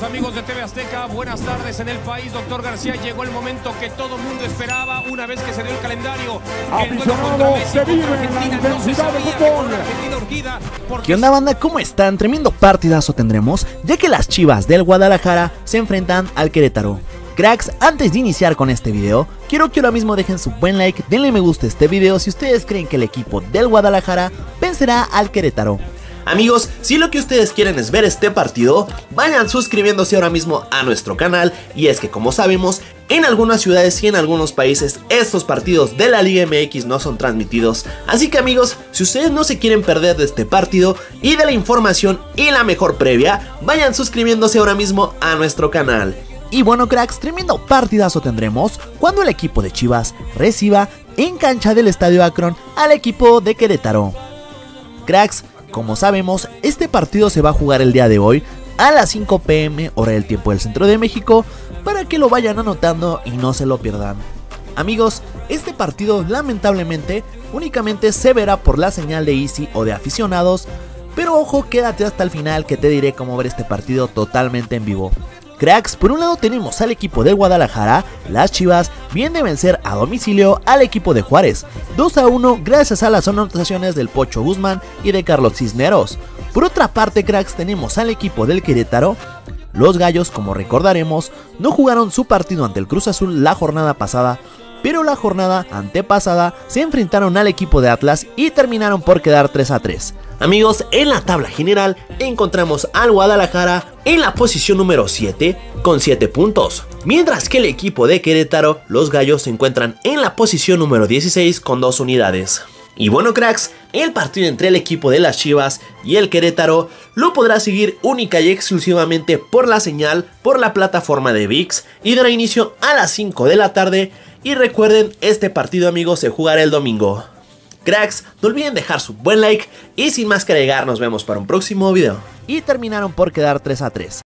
amigos de TV Azteca, buenas tardes en el país. Doctor García, llegó el momento que todo mundo esperaba una vez que se dio el calendario. Aficionados, se vive la intensidad del fútbol. ¿Qué onda, banda? ¿Cómo están? Tremendo partidazo tendremos, ya que las Chivas del Guadalajara se enfrentan al Querétaro. Cracks, antes de iniciar con este video, quiero que ahora mismo dejen su buen like, denle me gusta a este video si ustedes creen que el equipo del Guadalajara vencerá al Querétaro. Amigos, si lo que ustedes quieren es ver este partido, vayan suscribiéndose ahora mismo a nuestro canal. Y es que, como sabemos, en algunas ciudades y en algunos países estos partidos de la Liga MX no son transmitidos. Así que, amigos, si ustedes no se quieren perder de este partido y de la información y la mejor previa, vayan suscribiéndose ahora mismo a nuestro canal. Y bueno, cracks, tremendo partidazo tendremos cuando el equipo de Chivas reciba en cancha del Estadio Akron al equipo de Querétaro. Cracks, como sabemos, este partido se va a jugar el día de hoy a las 5 p.m. hora del tiempo del centro de México, para que lo vayan anotando y no se lo pierdan. Amigos, este partido lamentablemente únicamente se verá por la señal de Easy o de aficionados, pero ojo, quédate hasta el final que te diré cómo ver este partido totalmente en vivo. Cracks, por un lado tenemos al equipo de Guadalajara. Las Chivas vienen de vencer a domicilio al equipo de Juárez 2-1 gracias a las anotaciones del Pocho Guzmán y de Carlos Cisneros. Por otra parte, cracks, tenemos al equipo del Querétaro. Los Gallos, como recordaremos, no jugaron su partido ante el Cruz Azul la jornada pasada, pero la jornada antepasada se enfrentaron al equipo de Atlas y terminaron por quedar 3-3. Amigos, en la tabla general encontramos al Guadalajara en la posición número 7 con 7 puntos, mientras que el equipo de Querétaro, los Gallos, se encuentran en la posición número 16 con 2 unidades. Y bueno, cracks, el partido entre el equipo de las Chivas y el Querétaro lo podrá seguir única y exclusivamente por la señal, por la plataforma de ViX, y dará inicio a las 5 de la tarde. Y recuerden, este partido, amigos, se jugará el domingo. Cracks, no olviden dejar su buen like y sin más que agregar, nos vemos para un próximo video. Y terminaron por quedar 3-3.